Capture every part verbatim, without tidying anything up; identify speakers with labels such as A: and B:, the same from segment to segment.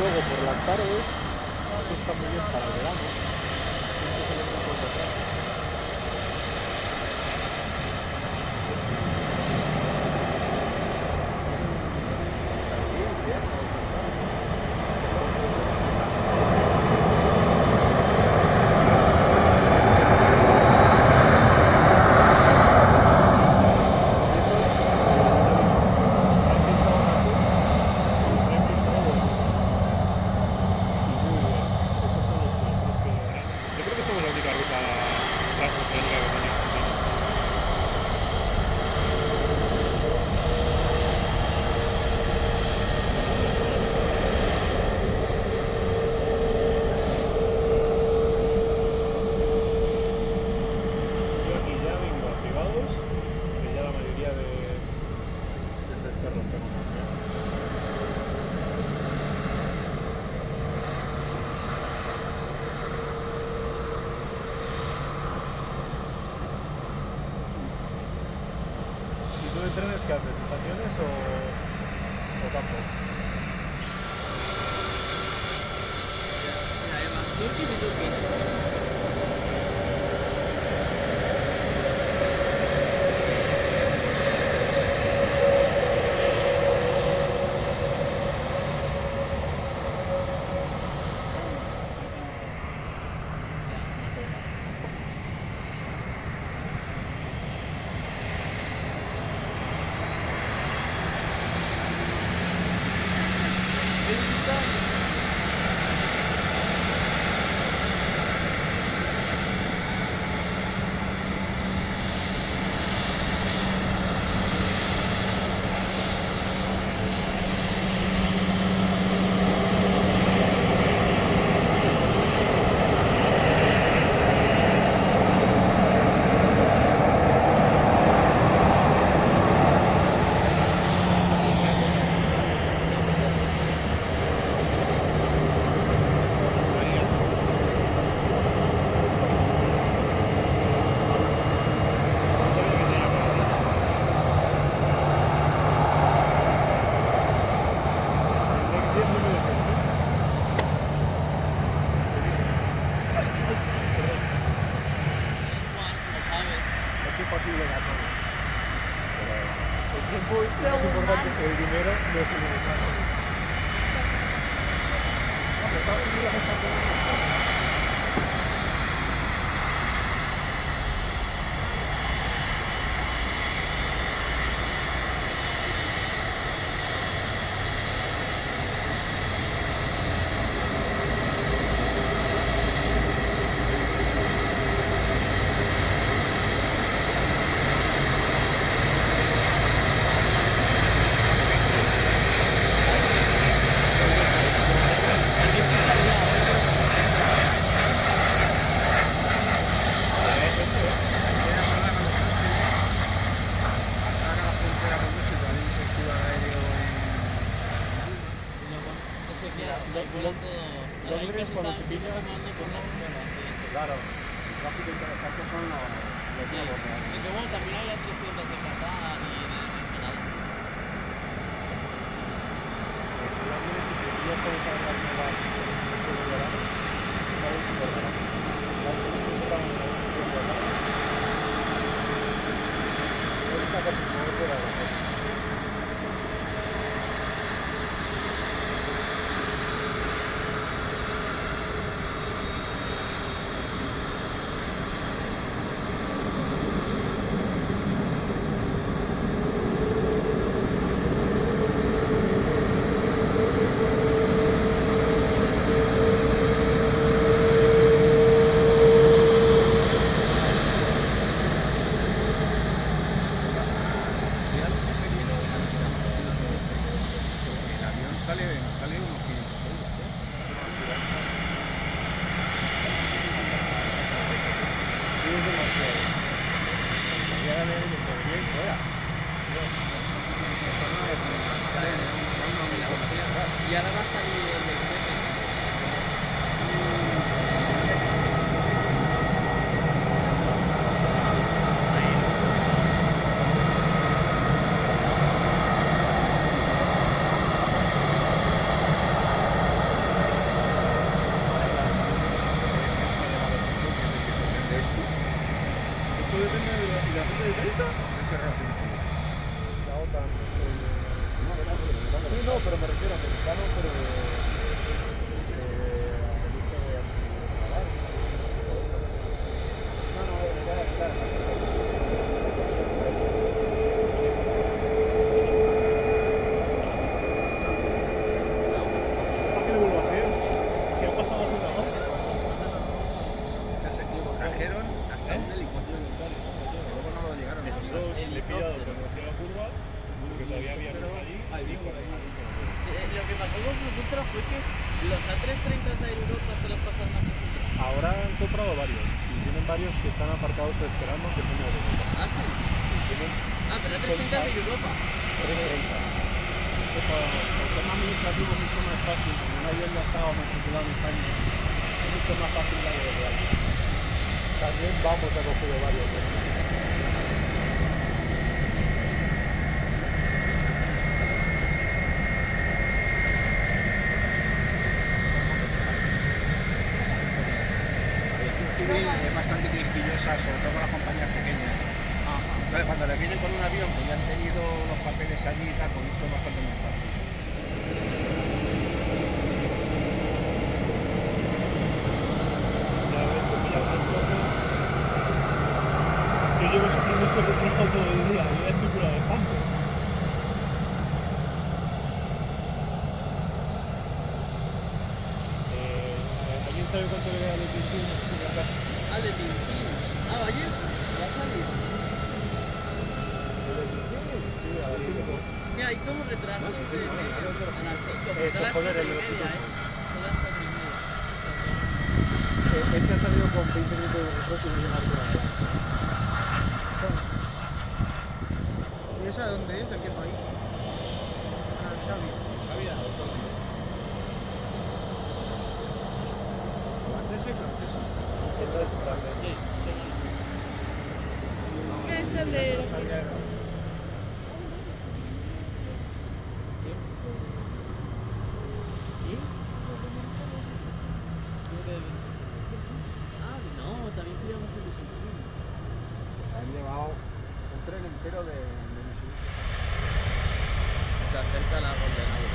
A: luego por las tardes, eso está muy bien para el verano. Siempre se le entra por detrás. ¿Trenes que haces? ¿Estaciones o, o campo?
B: Mira, Eva, turquís y turquís.
A: Posible ganar. El tiempo es más importante que el dinero, no es el dinero. Estados Unidos es algo. Londres cuando te pillas... Claro, el tráfico interesante son los, los
B: sí.
A: nuevos.
B: Y que bueno, también hay trescientos de Qatar y de Canadá.
A: Londres, si te pillas con esas las nuevas después del verano, sabes si por verano. Londres es un verano después del verano. Es una cosa que no fuera de hacer.
C: relaciones políticas.
A: La OTAN, este,
C: No, era algo de verdad.
A: sí, no, pero me refiero a mexicano, pero eh, el hecho de anticalar. No, no, de verdad, claro. ¿Para qué lo vuelvo a hacer? Si ha pasado hace una hora.
C: Trajeron hasta un helicóptero. Que luego no lo llegaron a
A: Nosotros le he pillado cuando hacía la curva, que todavía había luz allí, y por ahí.
B: Sí, lo que pasó con nosotros fue que los A trescientos treinta de Europa se los pasaron a nosotros.
A: Ahora han comprado varios, y tienen varios que están aparcados esperando que son de Europa.
B: Ah, sí.
A: Tienen
B: Ah, pero A trescientos treinta de Europa.
A: trescientos treinta.
C: Esto para el tema administrativo es mucho más fácil, como un avión ya estaba matriculado en España, es mucho más fácil la de verdad.
A: También vamos a coger varios. ¿eh?
C: La aviación civil es bastante quisquillosa, sobre todo con las compañías pequeñas. Entonces, cuando le vienen con un avión que ya han tenido los papeles allí y tal, pues esto es bastante más fácil.
A: Ya ves que me llama el flojo. Yo llevo sufriendo ese reflejo todo el día, yo ya estoy curado de espanto. Eh, ¿Alguien sabe cuánto le queda de Tintín en la casa?
B: Ah, de Tintín. Ah, ayer va a salir.
A: ¿De Tintín? Sí, a las cinco.
B: Es que hay como retraso de media. A las cinco. Pues
A: Eso,
B: a las
A: joder,
B: cuatro y
A: el de los
B: media,
A: chicos.
B: eh. Son las cuatro y media.
A: Eh, ese ha salido con veinte minutos de retraso y no llega a la
D: ¿Y esa de dónde es? ¿De qué país? Ah, Xavi.
C: ¿Sabía? O solo holandesa. Holandesa y francesa.
A: Esa es grande.
B: Sí, sí.
E: ¿Qué es el de
C: No sabía, era-
B: Ah, no, también queríamos el de Tintín.
C: Se han llevado un tren entero de, de Mitsubishi.
B: Se acerca la Golden Hour.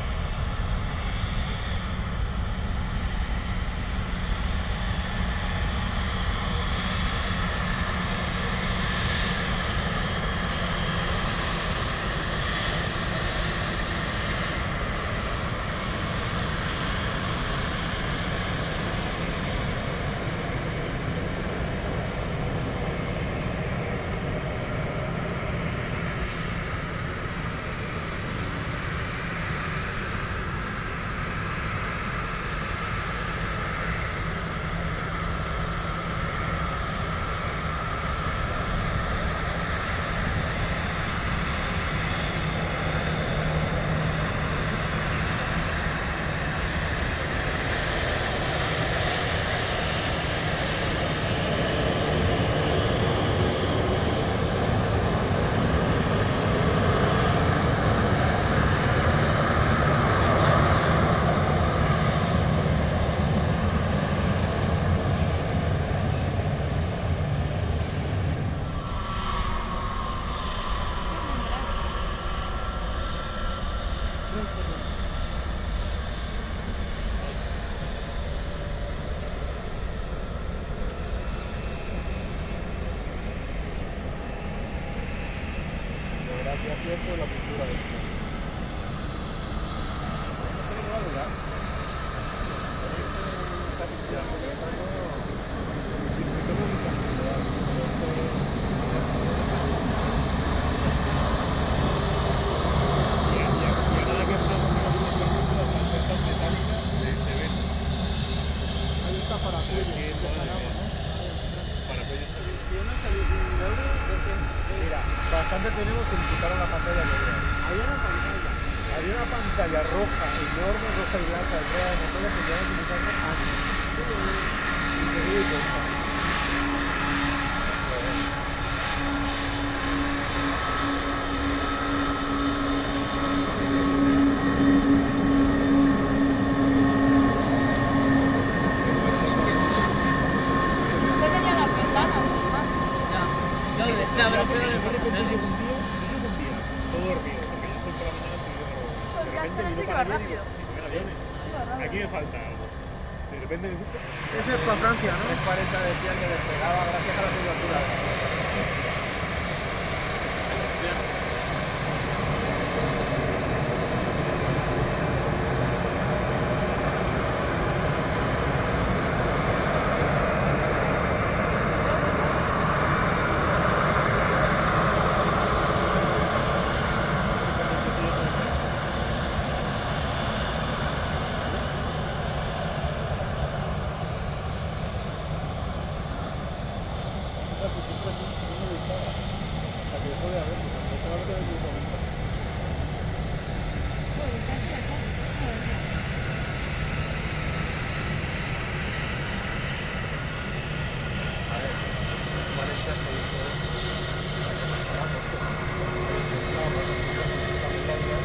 A: De verdad que acierto la pintura de esto.
C: No sé qué va a durar.
A: Está pintando, pero está todo... Disfrutemos muchas cosas, pero esto... Y a nada que estamos con las calcetas metálicas, se ven.
D: Ahí está para
A: Sí,
D: cuello.
A: sí,
D: de
A: madre
D: Jarama,
A: mía.
D: ¿no?
A: Para cuellos también.
B: Yo no salí de un logro porque es.
A: Mira, bastante tenemos que nos quitaron la pantalla negra.
B: Había una pantalla.
A: Había una pantalla roja, enorme, roja y blanca, de toda la pantalla que llevamos sin usarse años. Y se ve puesta.
E: Yo tenía las ventanas,
B: Ya. Claro, es que habrá pegado de
A: repente
E: Pero
A: miro
E: sí que
A: para
E: va
A: allá y digo,
E: rápido.
A: sí, se ven aviones. Aquí me falta algo. De repente me fijo,
D: Ese es para Francia, ¿no?
C: tres cuarenta decían que despegaba gracias a la curvatura.
A: pues siempre no me gustaba. Hasta que dejó de haberlo. Cuando dejó de haberlo me empezó a gustar.
E: Bueno, casi la sale. Madre mía.
C: A ver, cuarenta se hizo el año más barato. Pensaba, bueno, esta medalla.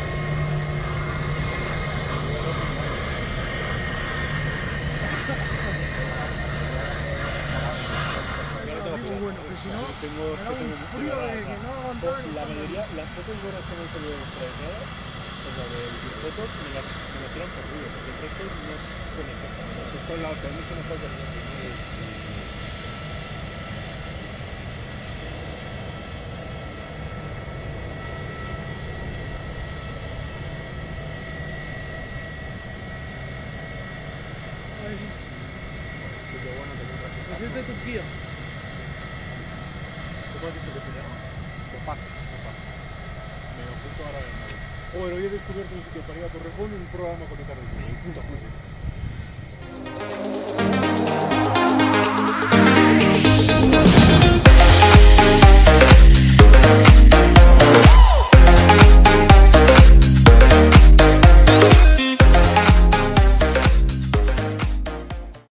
D: Bueno, que si no,
A: tengo,
D: me da
A: tengo
D: un frío de que no aguantaba ni
A: la
D: para
A: mayoría, las fotos buenas que me han salido premiadas, pues la de fotos me las, me las tiran por ruido, porque el resto no pone cosa.
C: Pues esto es la hostia, es mucho mejor que el otro.
A: Sí.
D: Ay, sí.
C: Sí, que bueno, que mientras que
D: Pues es de Turquía.
A: ¿Cómo has dicho que se llama?
C: Topaz.
A: Me lo apunto ahora mismo. Joder, hoy he descubierto un sitio para ir a Torrejón, un programa con Ricardo. Puta madre.